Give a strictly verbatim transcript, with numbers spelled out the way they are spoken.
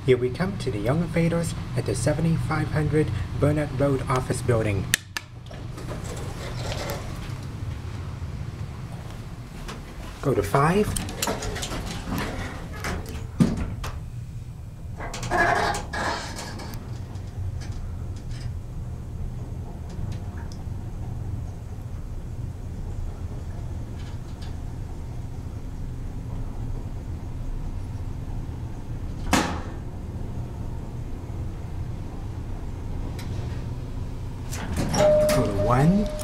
Here we come to the elevators at the seventy-five hundred Burnet Road Office Building. Go to five. Go to one.